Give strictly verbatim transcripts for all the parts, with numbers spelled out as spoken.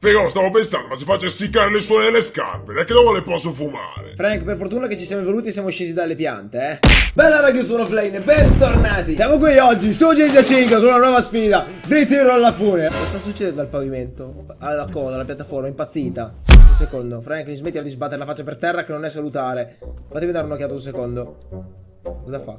Figo, stavo pensando, ma se faccio essiccare le suole delle scarpe, non è che dopo le posso fumare. Frank, per fortuna che ci siamo evoluti e siamo scesi dalle piante, eh. Bella raga, io sono Flame, bentornati. Siamo qui oggi su G T A cinque con una nuova sfida di tiro alla fune. Cosa sta succedendo al pavimento? Alla coda, alla piattaforma, impazzita. Un secondo, Franklin, smettila di sbattere la faccia per terra che non è salutare. Fatemi dare un'occhiata un secondo. Cosa fa?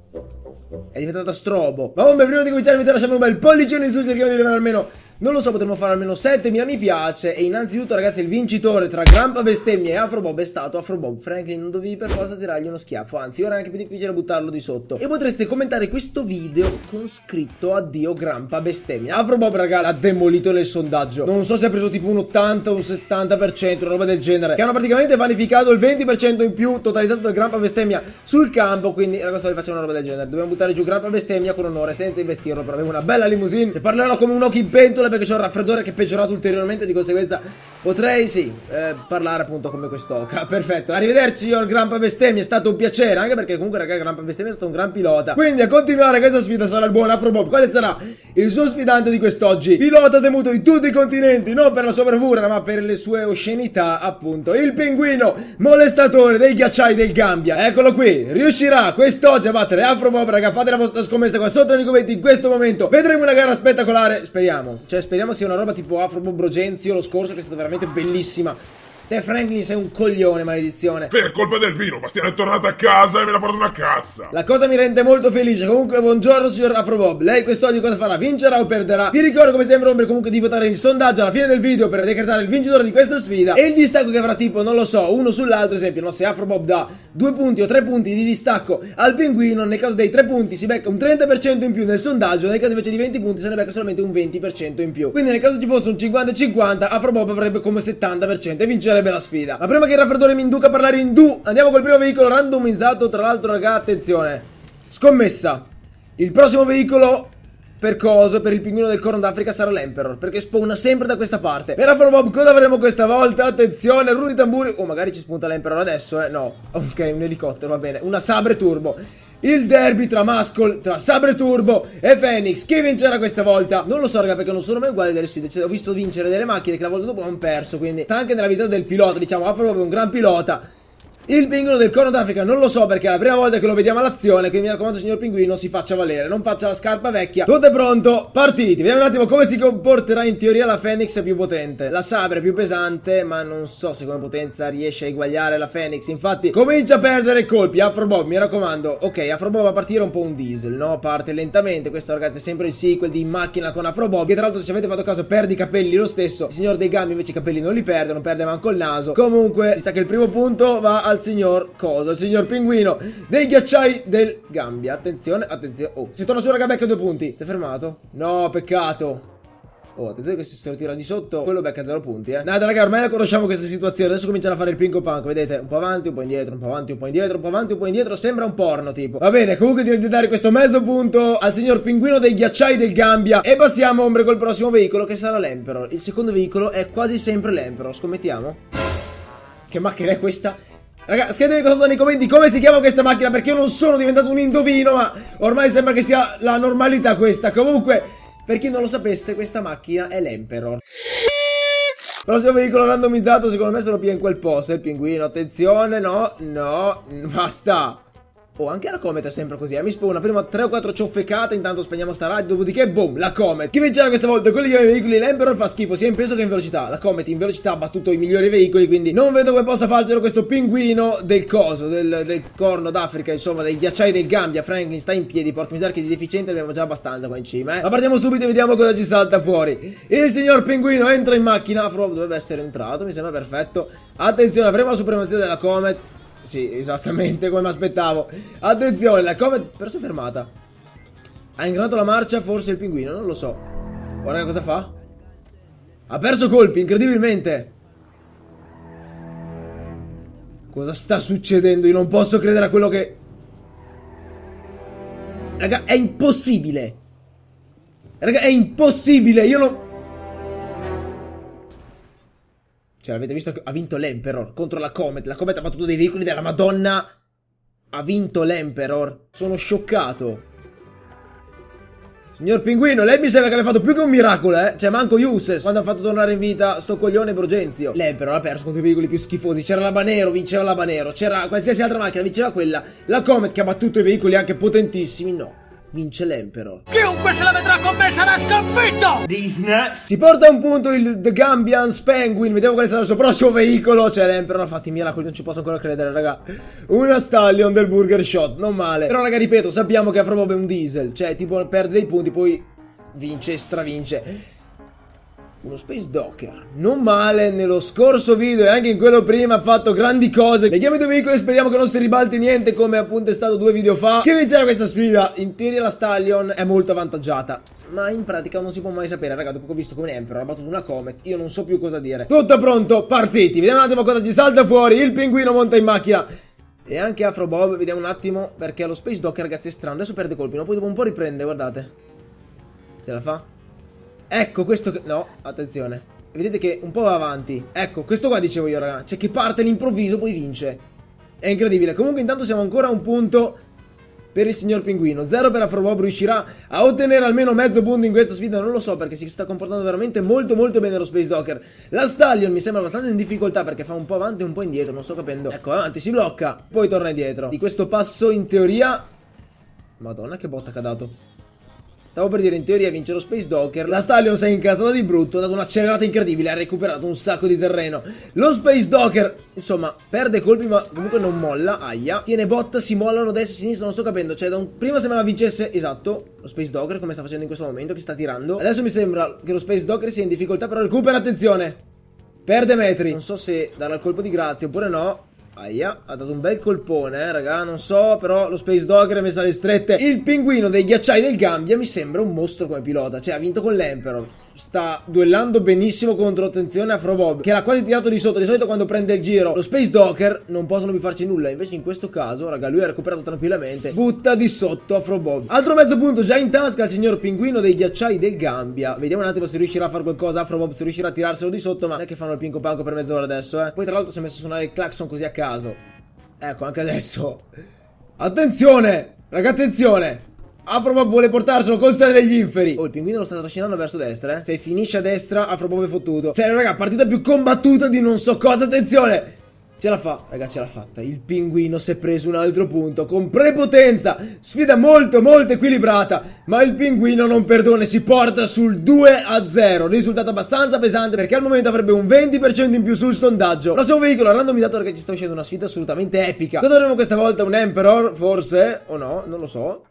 È diventata strobo. Ma bombe, prima di cominciare vi lasciamo un bel pollicione in su, cerchiamo di arrivare almeno, non lo so, potremmo fare almeno settemila mi piace. E innanzitutto ragazzi, il vincitore tra Grandpa Bestemmia e Afrobob è stato Afrobob. Franklin, non dovevi per forza tirargli uno schiaffo, anzi ora è anche più difficile buttarlo di sotto. E potreste commentare questo video con scritto addio Grandpa Bestemmia. Afrobob raga l'ha demolito nel sondaggio. Non so se ha preso tipo un ottanta o un settanta per cento, una roba del genere, che hanno praticamente vanificato il venti per cento in più totalizzato da Grandpa Bestemmia sul campo. Quindi ragazzi, vi facciamo una roba del genere. Dobbiamo buttare giù Grandpa Bestemmia con onore, senza investirlo, però avevo una bella limousine. Se parlerò come un occhio in pentola perché c'ho un raffreddore che è peggiorato ulteriormente, di conseguenza potrei sì eh, parlare appunto come quest'oca. Perfetto, arrivederci signor Grandpa Bestemmia, è stato un piacere, anche perché comunque raga Grandpa Bestemmia è stato un gran pilota. Quindi a continuare questa sfida sarà il buon Afrobob. Quale sarà il suo sfidante di quest'oggi? Pilota temuto in tutti i continenti, non per la sua bravura ma per le sue oscenità, appunto il pinguino molestatore dei ghiacciai del Gambia. Eccolo qui, riuscirà quest'oggi a battere Afrobob? Raga, fate la vostra scommessa qua sotto nei commenti in questo momento. Vedremo una gara spettacolare, speriamo. Cioè speriamo sia una roba tipo Afrobob Brogenzio lo scorso, che è stata veramente bellissima. Te Franklin sei un coglione, maledizione. Per colpa del vino, Bastiano è tornato a casa e me l'ha portato una cassa. La cosa mi rende molto felice. Comunque buongiorno signor Afrobob. Lei quest'oggi cosa farà? Vincerà o perderà? Vi ricordo come sempre ombre comunque di votare il sondaggio alla fine del video per decretare il vincitore di questa sfida. E il distacco che avrà tipo, non lo so, uno sull'altro. Esempio, no, se Afrobob dà due punti o tre punti di distacco al pinguino, nel caso dei tre punti si becca un trenta per cento in più nel sondaggio. Nel caso invece di venti punti se ne becca solamente un venti per cento in più. Quindi nel caso ci fosse un cinquanta e cinquanta, Afrobob avrebbe come settanta per cento e vincerebbe la sfida. Ma prima che il raffreddore mi induca a parlare in du, andiamo col primo veicolo randomizzato. Tra l'altro raga, attenzione, scommessa, il prossimo veicolo per coso, per il pinguino del Corno d'Africa sarà l'Emperor, perché spawna sempre da questa parte. Per Afrobob cosa avremo questa volta? Attenzione, rulli tamburi. Oh, magari ci spunta l'Emperor adesso, eh, no. Ok, un elicottero, va bene, una Sabre Turbo. Il derby tra Muscle, tra Sabre Turbo e Phoenix. Chi vincerà questa volta? Non lo so raga, perché non sono mai uguali delle sfide. Cioè, ho visto vincere delle macchine che la volta dopo hanno perso, quindi sta anche nella vita del pilota, diciamo. Afrobob è un gran pilota. Il pinguino del Corno d'Africa non lo so, perché è la prima volta che lo vediamo all'azione. Quindi mi raccomando signor pinguino, si faccia valere, non faccia la scarpa vecchia. Tutto è pronto, partiti. Vediamo un attimo come si comporterà. In teoria la Phoenix è più potente, la Sabre è più pesante, ma non so se come potenza riesce a eguagliare la Phoenix. Infatti comincia a perdere colpi Afrobob, mi raccomando. Ok, Afrobob va a partire un po' un diesel, no? Parte lentamente. Questo ragazzi è sempre il sequel di In Macchina con Afrobob, che tra l'altro se avete fatto caso perde i capelli lo stesso. Il signor dei Gambi invece i capelli non li perde, non perde manco il naso. Comunque mi sa che il primo punto va al signor cosa? Il signor pinguino dei ghiacciai del Gambia. Attenzione, attenzione. Oh, si torna su raga, becca due punti. Si è fermato? No, peccato. Oh, attenzione che se se lo tira di sotto quello becca zero punti, eh. Nada raga, ormai la conosciamo questa situazione. Adesso cominciano a fare il pinco panco, vedete? Un po' avanti, un po' indietro, un po' avanti, un po' indietro, un po' avanti, un po' indietro. Sembra un porno tipo. Va bene, comunque direi di dare questo mezzo punto al signor pinguino dei ghiacciai del Gambia. E passiamo ombre col prossimo veicolo, che sarà l'Emperor. Il secondo veicolo è quasi sempre l'Emperor. Scommettiamo? Che macchina è questa? Raga, scrivetemi cosa nei commenti come si chiama questa macchina, perché io non sono diventato un indovino, ma ormai sembra che sia la normalità questa. Comunque, per chi non lo sapesse, questa macchina è l'Emperor. Prossimo veicolo randomizzato, secondo me se lo pia in quel posto, il pinguino. Attenzione, no, no, basta. Oh, anche la Comet è sempre così, eh. Mi spawna prima tre o quattro ciofecate, intanto spegniamo sta radio, dopodiché boom, la Comet. Chi vincerà questa volta? Quelli che hanno i veicoli, l'Emperor fa schifo sia in peso che in velocità. La Comet in velocità ha battuto i migliori veicoli, quindi non vedo come possa farcelo questo pinguino del coso, del, del Corno d'Africa, insomma, dei ghiacciai del Gambia. Franklin sta in piedi, porca miseria che di deficiente abbiamo già abbastanza qua in cima, eh. Ma partiamo subito e vediamo cosa ci salta fuori. Il signor pinguino entra in macchina, Afrobob dovrebbe essere entrato, mi sembra perfetto. Attenzione, avremo la supremazia della Comet. Sì, esattamente come mi aspettavo. Attenzione, la Comet però si è fermata. Ha ingranato la marcia forse il pinguino, non lo so. Guarda cosa fa. Ha perso colpi, incredibilmente. Cosa sta succedendo? Io non posso credere a quello che... Raga, è impossibile. Raga, è impossibile, io non... Cioè, avete visto che ha vinto l'Emperor contro la Comet. La Comet ha battuto dei veicoli della Madonna. Ha vinto l'Emperor. Sono scioccato. Signor Pinguino, lei mi sembra che abbia fatto più che un miracolo, eh. Cioè, manco Uses quando ha fatto tornare in vita sto coglione Brogenzio. Lei però ha perso contro i veicoli più schifosi. C'era l'Habanero, vinceva l'Habanero. C'era qualsiasi altra macchina, vinceva quella. La Comet che ha battuto i veicoli anche potentissimi, no. Vince l'Emperor. Chiunque se la vedrà con me sarà sconfitto! Si porta a un punto il The Gambians Penguin. Vediamo qual sarà il suo prossimo veicolo. Cioè l'Emperor ha fatto i miracoli, non ci posso ancora credere, raga. Una Stallion del Burger Shot, non male. Però raga, ripeto, sappiamo che Afrobob è un diesel. Cioè tipo perde dei punti, poi vince e stravince. Uno Space Docker, non male, nello scorso video e anche in quello prima ha fatto grandi cose. Leghiamo i due veicoli e speriamo che non si ribalti niente come appunto è stato due video fa. Che vincerà questa sfida? In teoria la Stallion è molto avvantaggiata, ma in pratica non si può mai sapere, raga. Dopo che ho visto come Emperor ha battuto una Comet, io non so più cosa dire. Tutto pronto, partiti. Vediamo un attimo cosa ci salta fuori. Il pinguino monta in macchina e anche Afrobob, vediamo un attimo, perché lo Space Docker, ragazzi, è strano. Adesso perde colpi, ma poi dopo un po' riprende, guardate. Ce la fa? Ecco questo che... No, attenzione. Vedete che un po' va avanti. Ecco, questo qua dicevo io, raga. Cioè che parte all'improvviso, poi vince. È incredibile. Comunque intanto siamo ancora a un punto per il signor Pinguino. Zero per Afrobob. Riuscirà a ottenere almeno mezzo punto in questa sfida? Non lo so, perché si sta comportando veramente molto molto bene lo Space Docker. La Stallion mi sembra abbastanza in difficoltà, perché fa un po' avanti e un po' indietro. Non sto capendo. Ecco, avanti, si blocca, poi torna indietro. Di questo passo in teoria... Madonna, che botta che ha dato. Stavo per dire, in teoria vince lo Space Docker. La Stallion si è incastrata di brutto, ha dato un'accelerata incredibile, ha recuperato un sacco di terreno. Lo Space Docker, insomma, perde colpi ma comunque non molla. Aia. Tiene botta, si mollano destra e sinistra, non sto capendo. Cioè, da un... prima sembrava vincesse, esatto, lo Space Docker, come sta facendo in questo momento, che sta tirando. Adesso mi sembra che lo Space Docker sia in difficoltà, però recupera, attenzione. Perde metri. Non so se darà il colpo di grazia oppure no. Aia, ha dato un bel colpone, eh, raga, non so, però lo Space Docker è messo alle strette. Il pinguino dei ghiacciai del Gambia mi sembra un mostro come pilota, cioè ha vinto con l'Emperor. Sta duellando benissimo contro, attenzione, Afrobob, che l'ha quasi tirato di sotto. Di solito quando prende il giro lo Space Docker non possono più farci nulla, invece in questo caso, raga, lui ha recuperato tranquillamente. Butta di sotto Afrobob. Altro mezzo punto già in tasca al signor pinguino dei ghiacciai del Gambia. Vediamo un attimo se riuscirà a fare qualcosa Afrobob, se riuscirà a tirarselo di sotto, ma non è che fanno il pinco panco per mezz'ora adesso, eh. Poi tra l'altro si è messo a suonare il clacson così a caso. Ecco, anche adesso. Attenzione, raga, attenzione. Afrobob vuole portarselo col sale degli inferi. Oh, il pinguino lo sta trascinando verso destra, eh. Se finisce a destra, Afrobob è fottuto. Serio, raga, partita più combattuta di non so cosa. Attenzione. Ce la fa, raga, ce l'ha fatta. Il pinguino si è preso un altro punto con prepotenza. Sfida molto, molto equilibrata, ma il pinguino non perdona e si porta sul due a zero. Risultato abbastanza pesante, perché al momento avrebbe un venti per cento in più sul sondaggio. Prossimo veicolo randomizzato, perché ci sta uscendo una sfida assolutamente epica. Cosa avremo questa volta? Un Emperor, forse? O no? Non lo so.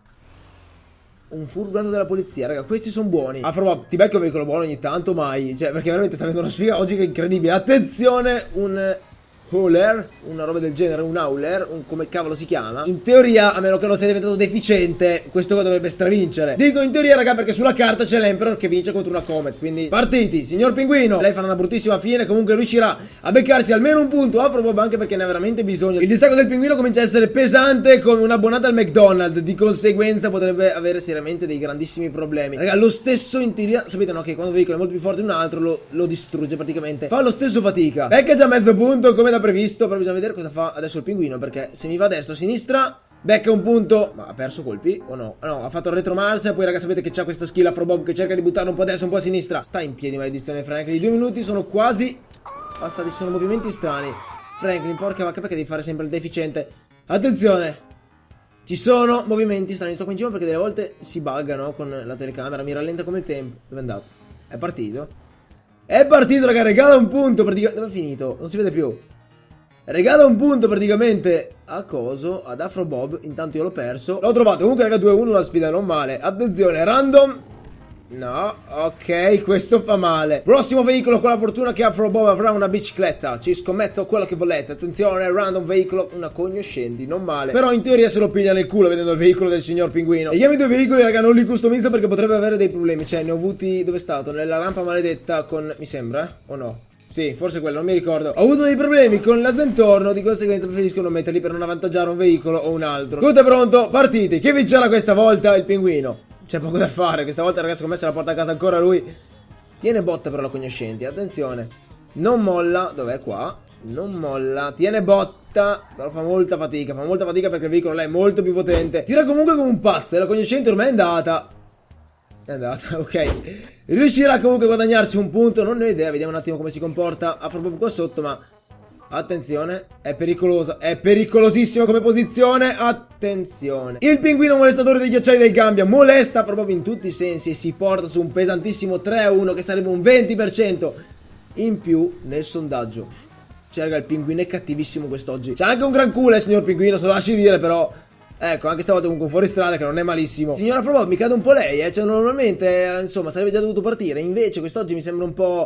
Un furgone della polizia, raga, questi sono buoni. Afrobob, ti becchi un veicolo buono ogni tanto, mai. Cioè, perché veramente sta avendo una sfiga oggi che è incredibile. Attenzione, un... Hauler, una roba del genere, un Hauler, un come cavolo si chiama. In teoria, a meno che non sia diventato deficiente, questo qua dovrebbe stravincere. Dico in teoria, raga, perché sulla carta c'è l'Emperor che vince contro una Comet. Quindi partiti, signor pinguino. Lei farà una bruttissima fine, comunque riuscirà a beccarsi almeno un punto Afrobob, anche perché ne ha veramente bisogno. Il distacco del pinguino comincia a essere pesante come un'abbonata al McDonald's. Di conseguenza potrebbe avere seriamente dei grandissimi problemi. Raga, lo stesso in teoria, sapete no, che quando un veicolo è molto più forte di un altro lo, lo distrugge praticamente. Fa lo stesso fatica. Becca già mezzo punto come da previsto, però bisogna vedere cosa fa adesso il pinguino, perché se mi va a destra o a sinistra becca un punto. Ma ha perso colpi o no? No, ha fatto il retromarcia. E poi raga, sapete che c'ha questa skill Afrobob che cerca di buttare un po' a destra un po' a sinistra. Sta in piedi, maledizione Franklin. I due minuti sono quasi passati, ci sono movimenti strani. Franklin, porca vacca, perché devi fare sempre il deficiente? Attenzione, ci sono movimenti strani. Sto qua in cima perché delle volte si buggano con la telecamera, mi rallenta come il tempo. Dove è andato? È partito? È partito, raga, regala un punto praticamente. Dove è finito? Non si vede più. Regala un punto praticamente a coso, ad Afrobob. Intanto io l'ho perso. L'ho trovato, comunque raga, due a uno la sfida, non male. Attenzione, random. No, ok, questo fa male. Prossimo veicolo, con la fortuna che Afrobob avrà una bicicletta. Ci scommetto quello che volete. Attenzione, random veicolo, una cognoscenti, non male. Però in teoria se lo piglia nel culo vedendo il veicolo del signor pinguino. E io i due veicoli, raga, non li customizzo perché potrebbe avere dei problemi. Cioè, ne ho avuti, dove è stato? Nella rampa maledetta con, mi sembra, eh? O no? Sì, forse quello, non mi ricordo. Ho avuto dei problemi con la Zentorno, di conseguenza preferisco non metterli per non avvantaggiare un veicolo o un altro. Tutto è pronto, partiti. Chi vincerà questa volta? Il pinguino. C'è poco da fare, questa volta ragazzi, come se la porta a casa ancora lui. Tiene botta però la cognoscenti, attenzione. Non molla, dov'è qua? Non molla, tiene botta, però fa molta fatica, fa molta fatica perché il veicolo là è molto più potente. Tira comunque come un pazzo e la cognoscenti ormai è andata. È andata, ok. Riuscirà comunque a guadagnarsi un punto. Non ne ho idea, vediamo un attimo come si comporta Afrobob qua sotto, ma attenzione, è pericolosa. È pericolosissima come posizione. Attenzione. Il pinguino molestatore dei ghiacciai del Gambia molesta Afrobob in tutti i sensi e si porta su un pesantissimo tre a uno, che sarebbe un venti per cento in più nel sondaggio. Cioè raga, il pinguino è cattivissimo quest'oggi. C'è anche un gran culo, eh, signor pinguino, se lo lasci dire, però ecco, anche stavolta comunque fuori strada, che non è malissimo. Signora Afrobob, mi cade un po' lei, eh. Cioè normalmente, eh, insomma, sarebbe già dovuto partire. Invece quest'oggi mi sembra un po'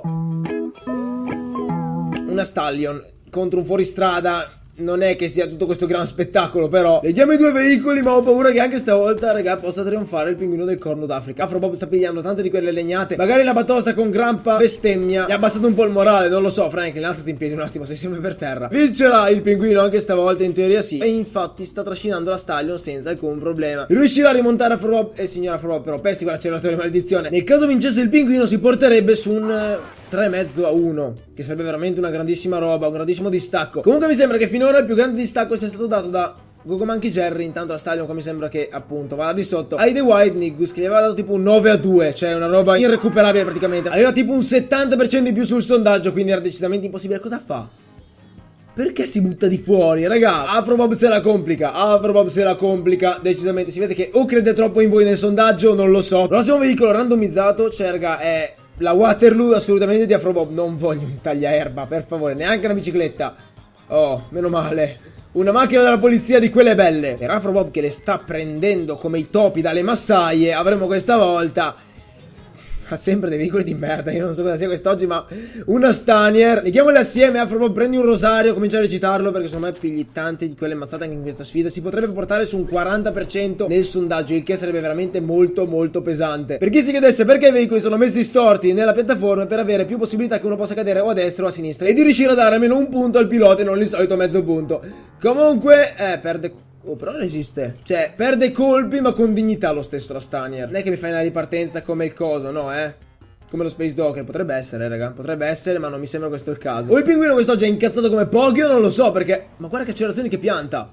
una stallion contro un fuoristrada. Non è che sia tutto questo gran spettacolo, però leghiamo i due veicoli, ma ho paura che anche stavolta, raga, possa trionfare il pinguino del Corno d'Africa. Afrobob sta pigliando tante di quelle legnate. Magari la batosta con grampa bestemmia gli ha abbassato un po' il morale, non lo so. Franklin, alzati in piedi un attimo, sei sempre per terra. Vincerà il pinguino anche stavolta, in teoria sì. E infatti sta trascinando la stallion senza alcun problema. Riuscirà a rimontare Afrobob. E eh, signora Afrobob, però pesti con l'acceleratore, maledizione. Nel caso vincesse il pinguino si porterebbe su un tre e mezzo a uno, che sarebbe veramente una grandissima roba, un grandissimo distacco. Comunque mi sembra che finora il più grande distacco sia stato dato da Gogo Monkey Jerry. Intanto la Stallion qua mi sembra che appunto vada di sotto ai The White Niggus, che gli aveva dato tipo un nove a due, cioè una roba irrecuperabile praticamente. Aveva tipo un settanta per cento in più sul sondaggio, quindi era decisamente impossibile. Cosa fa? Perché si butta di fuori, raga? Afrobob se la complica, Afrobob se la complica decisamente. Si vede che o crede troppo in voi nel sondaggio, non lo so. Prossimo veicolo randomizzato, cioè raga, è la Waterloo assolutamente di Afrobob. Non voglio un tagliaerba, per favore, neanche una bicicletta. Oh, meno male. Una macchina della polizia di quelle belle. Per Afrobob che le sta prendendo come i topi dalle massaie, avremo questa volta ha sempre dei veicoli di merda. Io non so cosa sia quest'oggi, ma una Stanier. Leghiamole assieme. Afrobob, prendi un rosario, comincia a recitarlo, perché secondo me pigli tante di quelle mazzate anche in questa sfida. Si potrebbe portare su un quaranta per cento nel sondaggio, il che sarebbe veramente molto molto pesante. Per chi si chiedesse perché i veicoli sono messi storti nella piattaforma, per avere più possibilità che uno possa cadere o a destra o a sinistra e di riuscire a dare almeno un punto al pilota e non il solito mezzo punto. Comunque, eh, perde... Oh, però resiste. Cioè, perde colpi ma con dignità lo stesso la Stanier. Non è che mi fai una ripartenza come il coso, no, eh? Come lo Space Docker. Potrebbe essere, raga. Potrebbe essere, ma non mi sembra questo il caso. O il pinguino quest'oggi è incazzato come Poggio, non lo so, perché... Ma guarda che accelerazioni che pianta.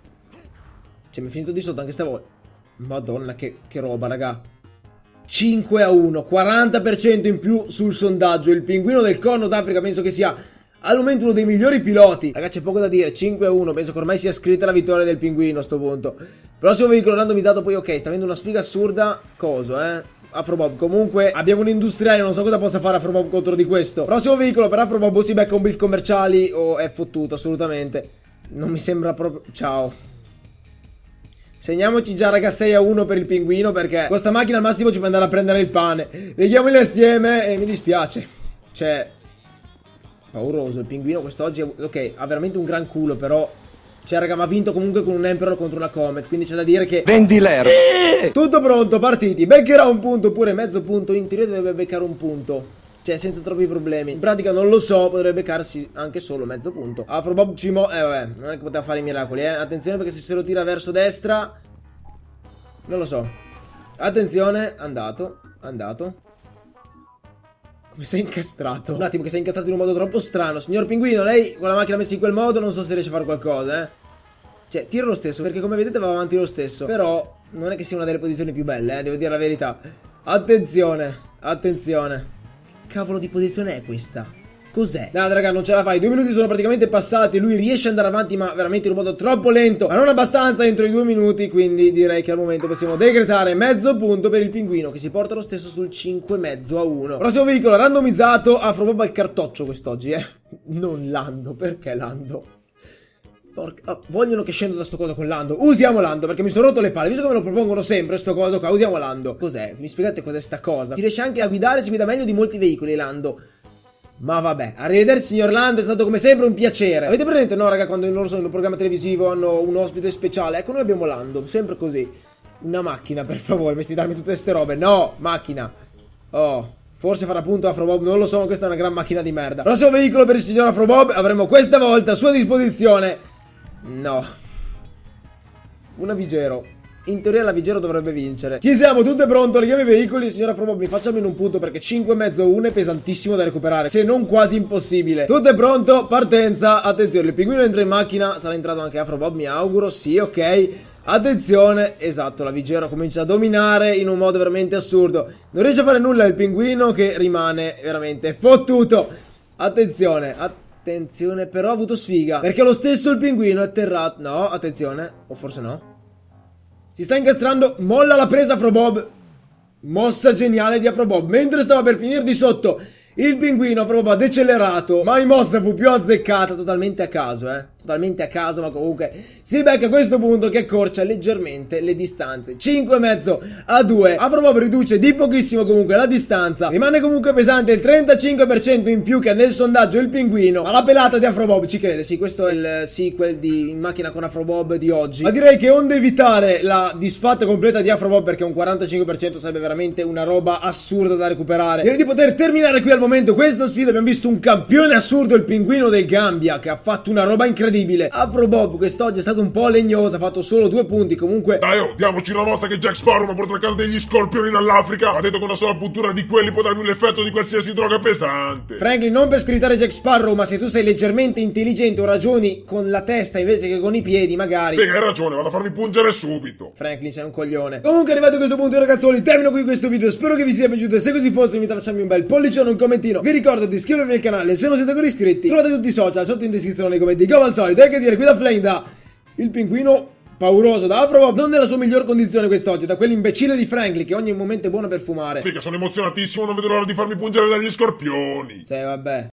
Cioè, mi è finito di sotto anche stavolta. Madonna, che, che roba, raga. cinque a uno. quaranta per cento in più sul sondaggio. Il pinguino del Corno d'Africa penso che sia al momento uno dei migliori piloti. Ragazzi, c'è poco da dire. cinque a uno. Penso che ormai sia scritta la vittoria del pinguino a sto punto. Prossimo veicolo randomizzato. Poi ok, sta avendo una sfiga assurda. Coso, eh Afrobob. Comunque abbiamo un industriale. Non so cosa possa fare Afrobob contro di questo. Prossimo veicolo per Afrobob. O si becca un beef commerciali o è fottuto assolutamente. Non mi sembra proprio... Ciao. Segniamoci già, raga, sei a uno per il pinguino, perché questa macchina al massimo ci può andare a prendere il pane. Leghiamoli assieme e mi dispiace. Cioè, pauroso il pinguino quest'oggi. Ok, ha veramente un gran culo, però cioè raga, ma ha vinto comunque con un Emperor contro una Comet, quindi c'è da dire che vendi l'erba. eh! Tutto pronto, partiti. Beccherà un punto oppure mezzo punto. In teoria dovrebbe beccare un punto, cioè senza troppi problemi. In pratica non lo so, potrebbe beccarsi anche solo mezzo punto. Afrobob Cimo, eh vabbè, non è che poteva fare i miracoli, eh. Attenzione, perché se se lo tira verso destra non lo so. Attenzione, andato, andato. Come sei incastrato? Un attimo che sei incastrato in un modo troppo strano. Signor pinguino, lei con la macchina messa in quel modo non so se riesce a fare qualcosa, eh. Cioè, tira lo stesso, perché come vedete va avanti lo stesso. Però non è che sia una delle posizioni più belle, eh, devo dire la verità. Attenzione, attenzione. Che cavolo di posizione è questa? Cos'è? No, raga, non ce la fai. Due minuti sono praticamente passati. Lui riesce ad andare avanti, ma veramente in un modo troppo lento. Ma non abbastanza entro i due minuti. Quindi direi che al momento possiamo decretare mezzo punto per il pinguino, che si porta lo stesso sul cinque e mezzo a uno. Prossimo veicolo randomizzato. Afrobob al cartoccio quest'oggi, eh. Non Lando. Perché Lando? Porca... Oh, vogliono che scendo da sto coso con Lando. Usiamo Lando, perché mi sono rotto le palle. Visto che me lo propongono sempre sto coso qua, usiamo Lando. Cos'è? Mi spiegate cos'è sta cosa? Si riesce anche a guidare, si guida meglio di molti veicoli Lando. Ma vabbè, arrivederci signor Lando, è stato come sempre un piacere. Avete presente, no raga, quando loro sono in un programma televisivo, hanno un ospite speciale? Ecco, noi abbiamo Lando, sempre così. Una macchina, per favore, invece di darmi tutte queste robe. No, macchina. Oh, forse farà punto Afrobob, non lo so, ma questa è una gran macchina di merda. Prossimo veicolo per il signor Afrobob, avremo questa volta a sua disposizione. No. Una Vigero. In teoria la Vigero dovrebbe vincere. Ci siamo, tutto è pronto, leghiamo i veicoli. Signora Afrobob, mi faccia almeno un punto, perché cinque e mezzo a uno è pesantissimo da recuperare, se non quasi impossibile. Tutto è pronto, partenza. Attenzione, il pinguino entra in macchina. Sarà entrato anche Afrobob, mi auguro, sì, ok. Attenzione, esatto, la Vigero comincia a dominare in un modo veramente assurdo. Non riesce a fare nulla il pinguino che rimane veramente fottuto. Attenzione, attenzione, però ha avuto sfiga, perché lo stesso il pinguino è atterrato. No, attenzione, o forse no. Si sta incastrando, molla la presa Afrobob. Mossa geniale di Afrobob, mentre stava per finire di sotto. Il pinguino Afrobob ha decelerato, ma in mossa fu più azzeccata, totalmente a caso, eh. Totalmente a caso, ma comunque si becca a questo punto che accorcia leggermente le distanze. cinque e mezzo a due. Afrobob riduce di pochissimo comunque la distanza. Rimane comunque pesante il trentacinque per cento in più che nel sondaggio il pinguino. Ma la pelata di Afrobob ci crede, sì, questo è il sequel di In macchina con Afrobob di oggi. Ma direi che onde evitare la disfatta completa di Afrobob, perché un quarantacinque per cento sarebbe veramente una roba assurda da recuperare, direi di poter terminare qui al momento questa sfida. Abbiamo visto un campione assurdo, il pinguino del Gambia, che ha fatto una roba incredibile. Afrobob quest'oggi è stato un po' legnoso, ha fatto solo due punti comunque. Dai, oh, diamoci una mossa che Jack Sparrow mi ha portato a casa degli scorpioni dall'Africa. Ha detto che una sola puntura di quelli può darmi l'effetto di qualsiasi droga pesante. Franklin, non per screditare Jack Sparrow, ma se tu sei leggermente intelligente o ragioni con la testa invece che con i piedi magari. Figa, hai ragione, vado a farmi pungere subito. Franklin, sei un coglione. Comunque arrivato a questo punto ragazzuoli, termino qui questo video. Spero che vi sia piaciuto, e se così fosse invito a lasciarmi un bel pollicione, un commentino. Vi ricordo di iscrivervi al canale se non siete ancora iscritti. Trovate tutti i social sotto in descrizione nei commenti. Come al solito, e che dire, qui da Flame da il pinguino pauroso da Afrobob, non nella sua miglior condizione quest'oggi, da quell'imbecille di Franklin che ogni momento è buono per fumare. Figa, sono emozionatissimo, non vedo l'ora di farmi pungere dagli scorpioni. Sì, vabbè.